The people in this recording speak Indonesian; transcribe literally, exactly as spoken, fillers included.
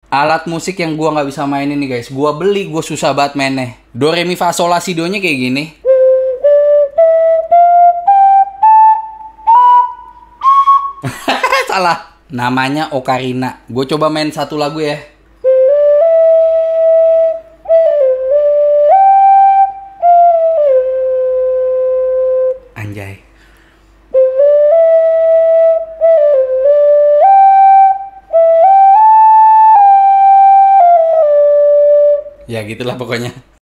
Alat musik yang gua nggak bisa mainin nih guys. Gua beli, gua susah banget mainnya. Do re mi fa sol la si do nya kayak gini. Salah. Namanya ocarina. Gue coba main satu lagu ya. Anjay. Ya gitulah pokoknya.